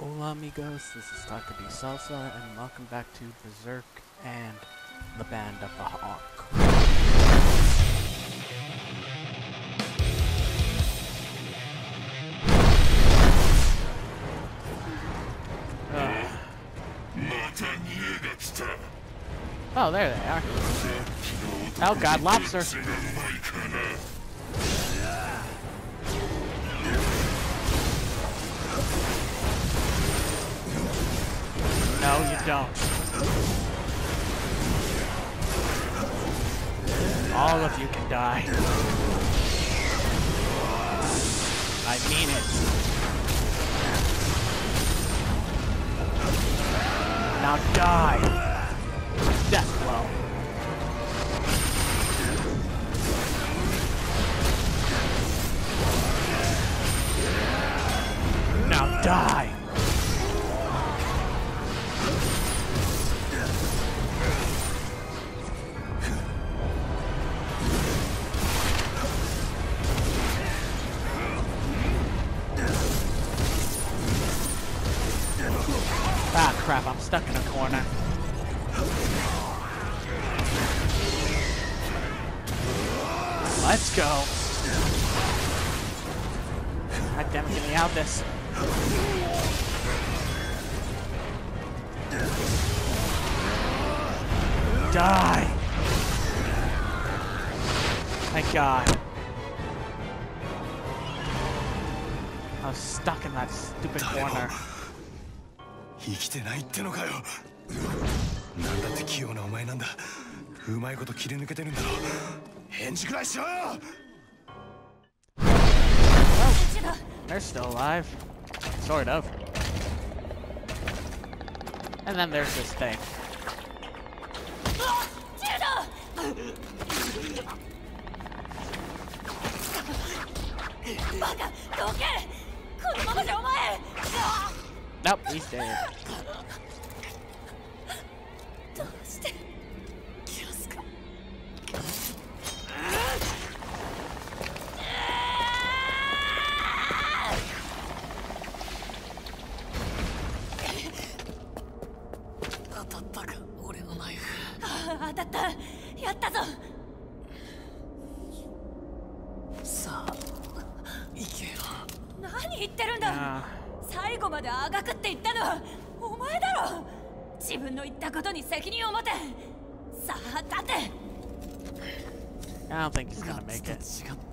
Hola amigos, this is Taka D Salsa, and welcome back to Berserk and the Band of the Hawk. Oh, there they are. Oh god, lobster! No, you don't. All of you can die. I mean it. Now die. Death blow. Now die. Ah, crap, I'm stuck in a corner. Let's go. God damn it, get me out of this. Die. Thank God. I was stuck in that stupid corner. 生きてないってのかよ。なんだって器用なお前なんだ。うまいこと切り抜けてるんだろ。返事くらいしろよ。 Oh, they're still alive. Sort of. And then there's this thing. Nope, he's dead. I don't think he's gonna make it.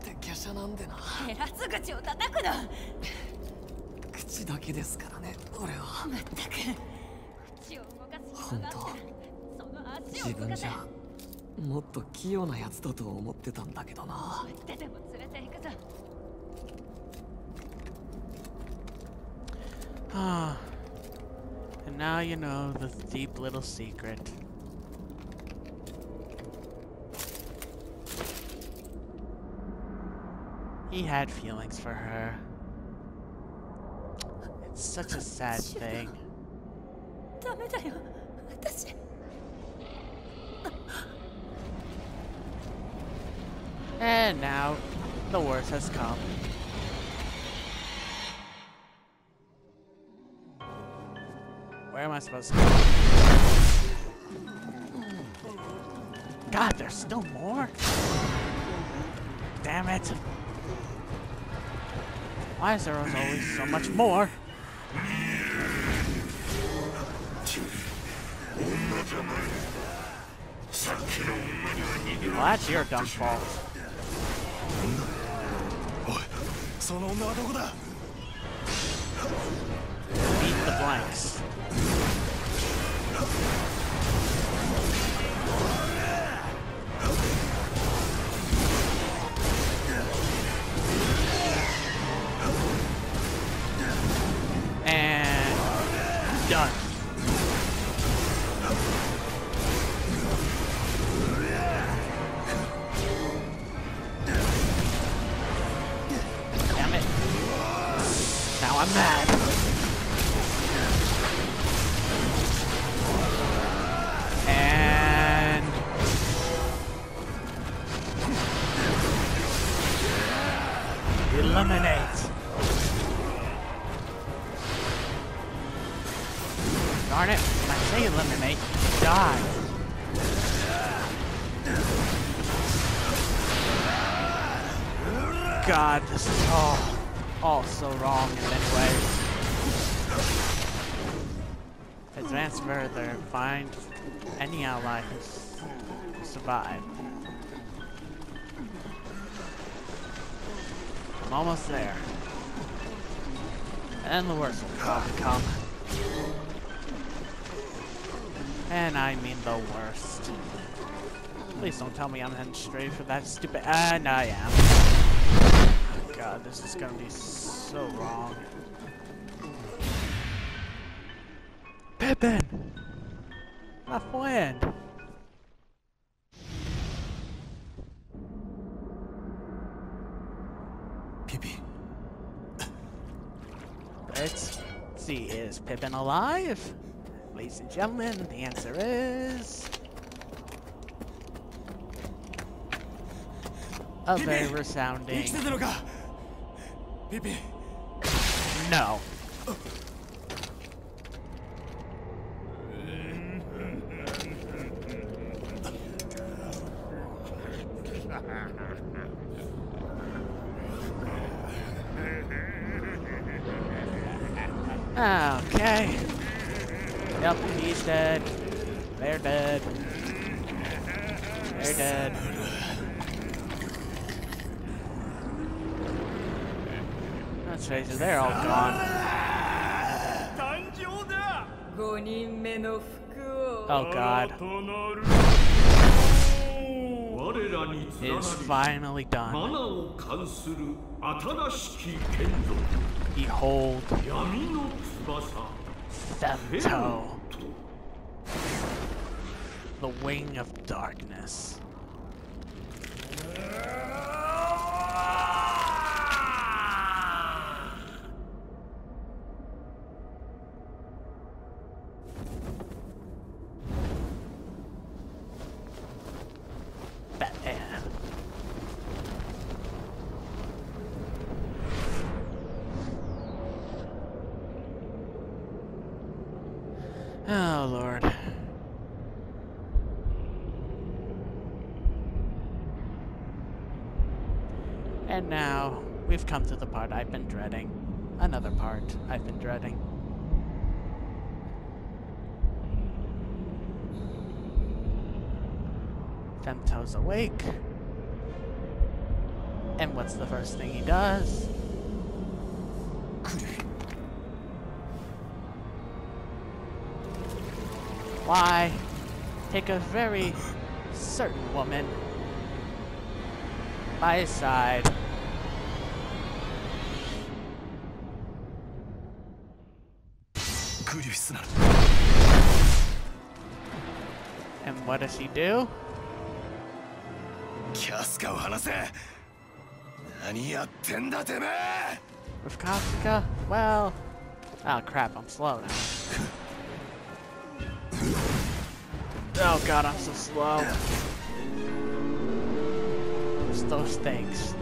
And now you know the deep little secret. He had feelings for her. It's such a sad thing. And now, the worst has come. Where am I supposed to go? God, there's still more? Damn it. Why is there always so much more? Well, that's your dumb fault. Beat the blanks. Done. Damn it. Now I'm mad. And eliminate. Darn it, when I say eliminate, die. God, this is all so wrong in many ways. Advance further, find any ally who survived. I'm almost there. And the worst will probably come. And I mean the worst. Please don't tell me I'm heading straight for that stupid. And I am. Oh God, this is gonna be so wrong. Pippin! My friend! Pippi. Let's see, is Pippin alive? Ladies and gentlemen, the answer is... a very resounding... Pippi. no. Okay. Yep, he's dead. They're dead. They're dead. Let's face it, they're all gone. Oh God. It's finally done. Behold, Femto, the wing of darkness. Batman. Oh, Lord. And now, we've come to the part I've been dreading. Another part I've been dreading. Femto's awake. And what's the first thing he does? Why, take a very certain woman by his side. And what does he do? With Kafka? Well... oh crap, I'm slow now. Oh God, I'm so slow. It's those things.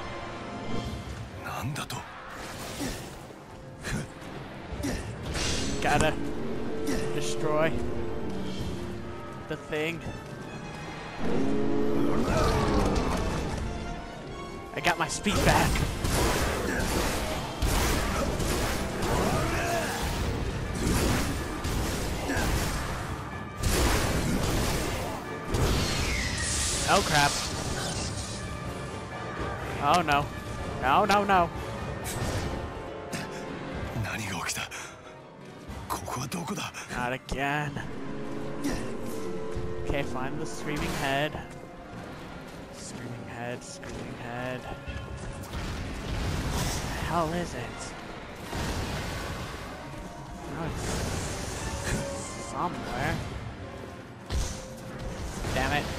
Gotta destroy the thing. I got my speed back. Oh crap. Oh no. No, no, no. Not again. Okay, find the screaming head. Screaming head, screaming head. What the hell is it? Oh, it's somewhere. Damn it.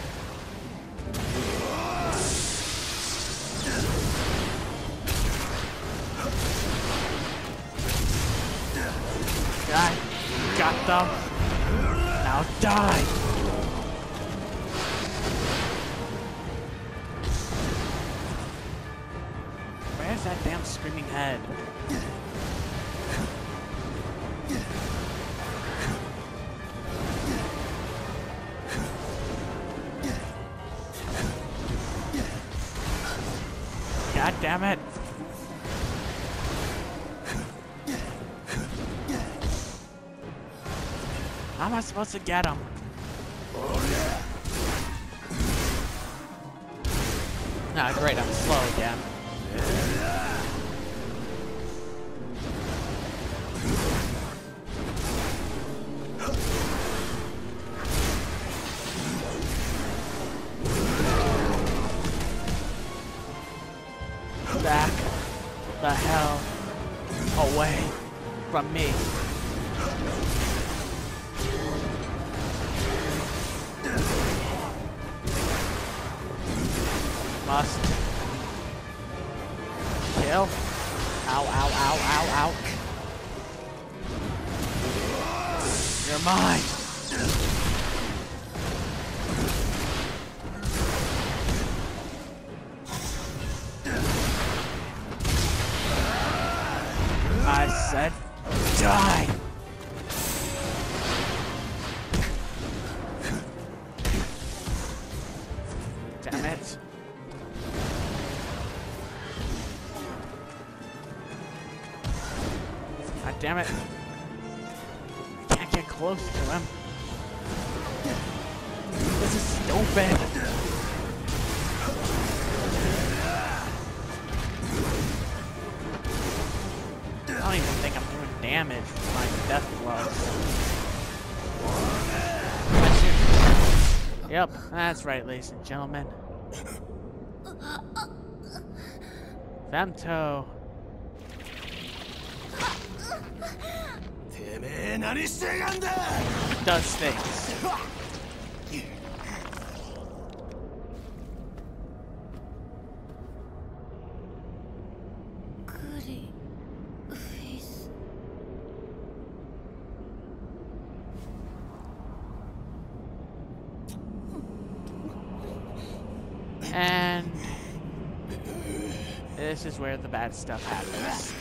Got them. Now die. Where's that damn screaming head? God damn it. How am I supposed to get him? Ah, great, I'm slow again. Back the hell away from me. Must kill. Ow, ow, ow, ow, ow. You're mine. I said die. Damn it. God damn it. I can't get close to him. This is stupid. I don't even think I'm doing damage with my death blows. Yep, that's right, ladies and gentlemen. Femto. Does things. And this is where the bad stuff happens.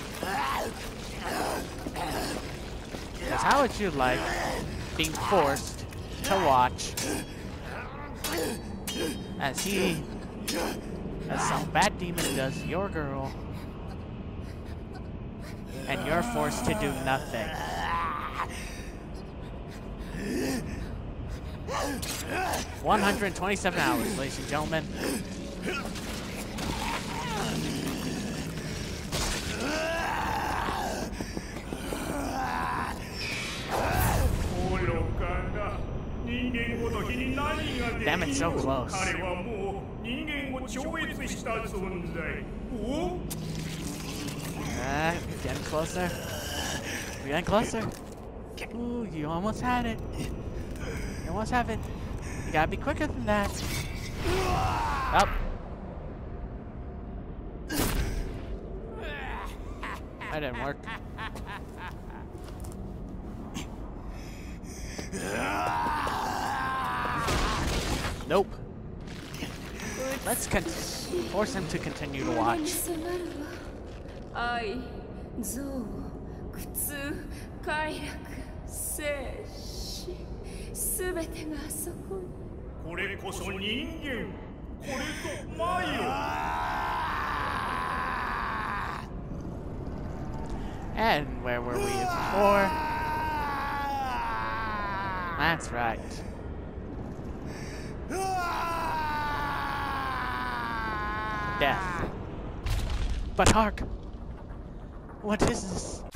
Because how would you like being forced to watch as some bad demon does your girl, and you're forced to do nothing? 127 hours, ladies and gentlemen. Damn it, so close. Getting closer. We're getting closer. Ooh, you almost had it. You almost have it. You gotta be quicker than that. Up. That didn't work. Nope. Let's force him to continue to watch. And where were we before? That's right. Death. But hark! What is this?